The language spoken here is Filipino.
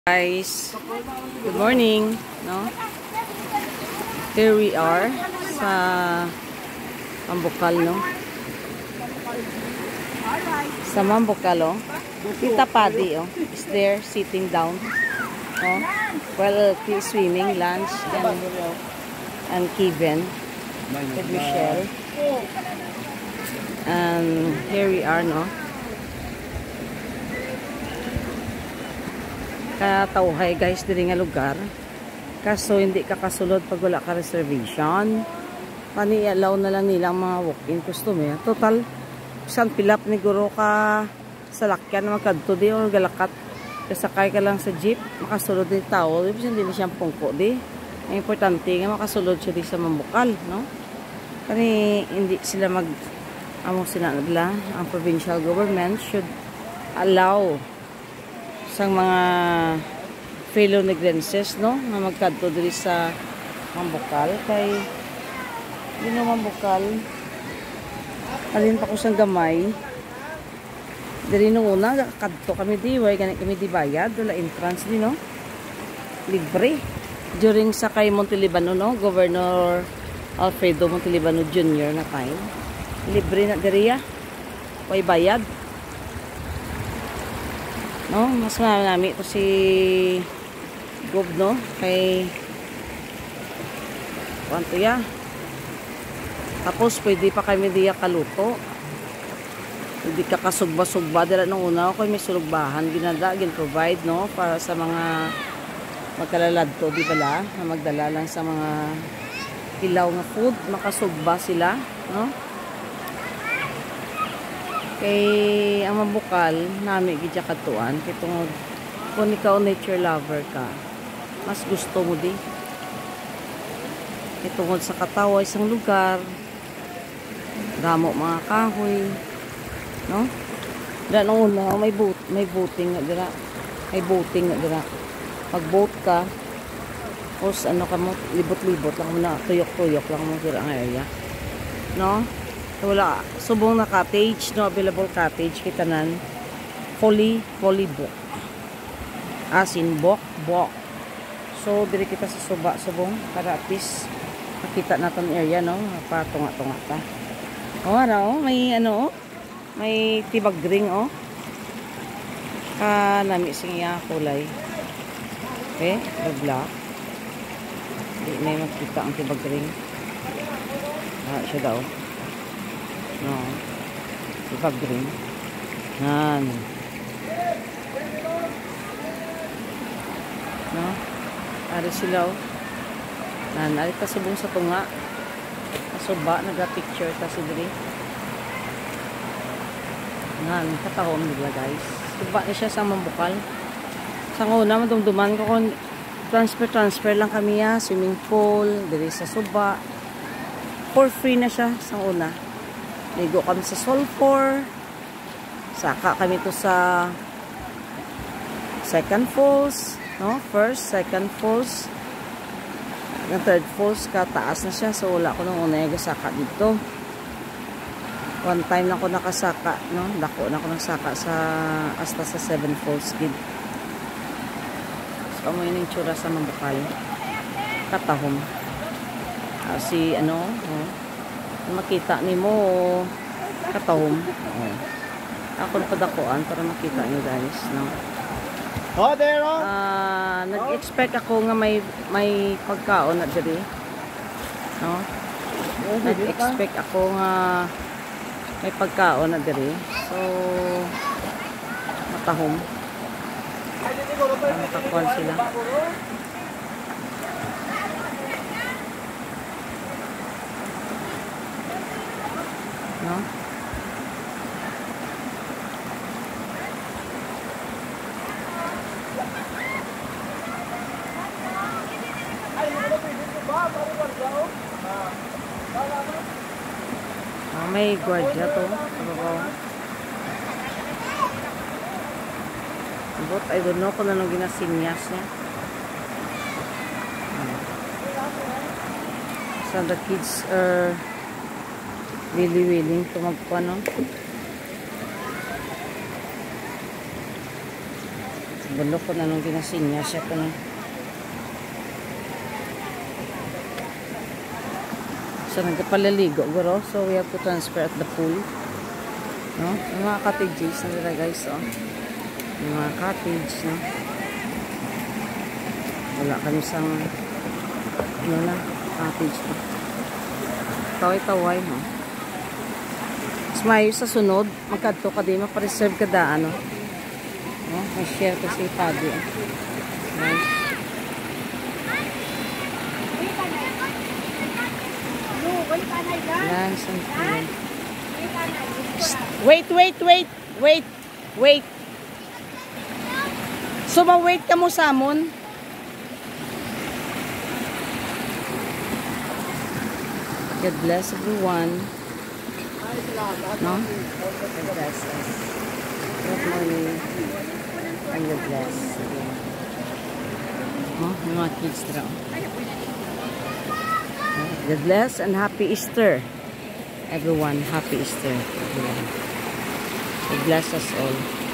Guys, good morning, no? Here we are sa Mambukal, no? Sa Mambukal, oh. Tita Paddy, oh, is there sitting down, oh. Well, he's swimming, lunch, and Kevin with Michelle. And here we are, no? Katawhay guys diri nga lugar, kaso hindi ka kasulod pag wala ka reservation. Panialaw na lang nilang mga walk-in customer. Total isang pilap ni guro ka sa lakyan na magkadto di or galakat, kasakay ka lang sa jeep, makasulod ni tao, hindi na siyang pungko di. Ang importante nga makasulod siya di sa Mambukal, no? Kani hindi sila amo sila nila, ang provincial government should allow sang mga fellow negrenses, no, na magkadto diri sa Mambukal kay dino Mambukal alin pa ko sang gamay diri nung una kadto kami di way gani kami di bayad wala entrance di, no, libre during sa kay Montelibano, no, Governor Alfredo Montelibano Jr. na time libre na diri way bayad, no. Mas marami ito si Gob, no, kay kwanto ya. Tapos pwede pa kami diya kaluto, pwede ka kasugba-sugba dira nung una ako may sulugbahan ginada provide, no, para sa mga magkalaladto di bala na magdala lang sa mga ilaw nga food, makasugba sila, no. Kay ang Mambukal nami gidya katuan kay tungod kung ikaw nature lover ka mas gusto mo di kay tungod sa katawa isang lugar damo mga kahoy, no, dira nung una may boating nga dira, may boating nga dira, pag boat ka os ano ka mo libot-libot lang mo na tuyok-tuyok lang mo dira nga area, no. Wala subong na cottage, no, available cottage kitanan fully book as in book. So diri kita sa subong para at least makita natin area, no, patunga-tunga ta. Oh, may ano, may tibag ring, oh, nami siya kulay, okay, black, di may makita ang tibag ring, siya daw, no, tibag ring, yan, no, ari sila, oh, ari ka subong sa tunga, suba, naga-picture ta si diri, yan, katahom nila guys, suba ni siya sa Mambukal, sa una, madumduman ko kung transfer lang kami ya, swimming pool, diri sa suba, for free na siya sa una. Ligo kami sa sulfur, saka kami to sa second falls, no, first, second falls, ang third falls kataas na siya, so wala ko nung una yung saka dito. One time na ako nakasaka, no, dako na ako nasaka sa hasta sa 7 falls gid. So amo yun yung tsura sa Mambukal, katahom, si ano, oh, makita ni mo katahom, oh. Ako na padakuan para makita niyo guys, no. Oh, there, oh. Nag-expect ako nga may pagkaon na diri, no. Nag-expect ako nga may pagkaon na diri, so matahom, matakuan sila, no. May gwardiya to, but I don't know kung anong ginasinyas niya. So the kids are really willing to magpano. Bulok ko na nung ginasinya siya ko na. So, nagpalaligo, guro. So, we have to transfer at the pool. No? Yung mga cottages na nila, guys, oh. Yung mga cottage, no? Wala kami sa, ano na, cottage pa. Taway-taway, no? Mas maayos sa sunod, magkadto ka din, mapareserve ka da, ano? No? May share ko si Paddy, eh. Right? Yan, something. Wait. So, ma-wait ka mo sa amon? God bless everyone. No? God bless us. Good morning. And God bless. Oh, yung mga kids daw. God bless and happy Easter. Everyone, happy Easter. Everyone. God bless us all.